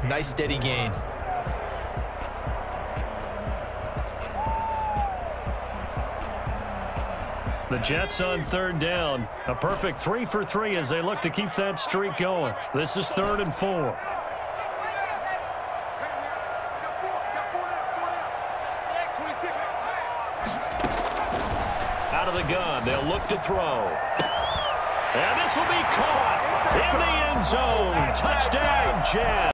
Nice steady gain. The Jets on third down. A perfect 3 for 3 as they look to keep that streak going. This is 3rd and 4. Out of the gun, they'll look to throw. And this will be caught in the end zone. Touchdown, Jets.